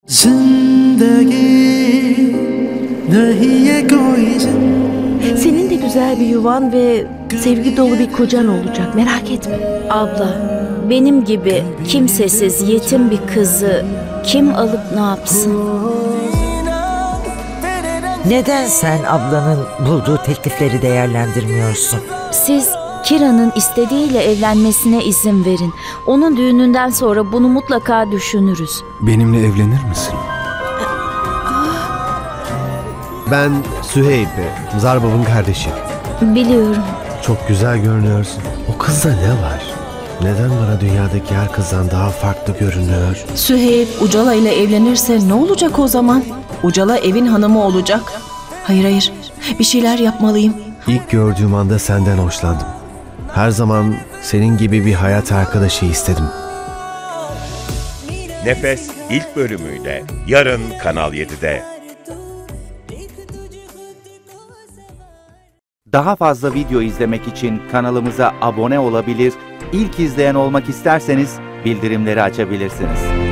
Senin de güzel bir yuvan ve sevgi dolu bir kocan olacak, merak etme. Abla, benim gibi kimsesiz yetim bir kızı kim alıp ne yapsın? Neden sen ablanın bulduğu teklifleri değerlendirmiyorsun? Siz Kira'nın istediğiyle evlenmesine izin verin. Onun düğününden sonra bunu mutlaka düşünürüz. Benimle evlenir misin? Ben Süheyb, Zarbab'ın kardeşi. Biliyorum. Çok güzel görünüyorsun. O kızda ne var? Neden bana dünyadaki her kızdan daha farklı görünüyor? Süheyb Ucala ile evlenirse ne olacak o zaman? Ucala evin hanımı olacak. Hayır, bir şeyler yapmalıyım. İlk gördüğüm anda senden hoşlandım. Her zaman senin gibi bir hayat arkadaşı istedim. Nefes ilk bölümüyle yarın Kanal 7'de. Daha fazla video izlemek için kanalımıza abone olabilir, ilk izleyen olmak isterseniz bildirimleri açabilirsiniz.